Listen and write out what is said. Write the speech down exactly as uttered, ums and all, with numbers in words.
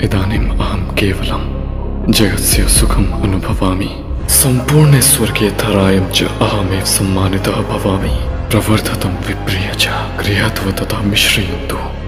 इदानीम् अहं केवलं जगत्स्य सुखम् अनुभवामि। सम्पूर्णे स्वर्गे धरायां च अहमेव सम्मानितः भवामि। प्रवर्धतं विप्रिय च गृहात्व तथा मिश्रयन्तु।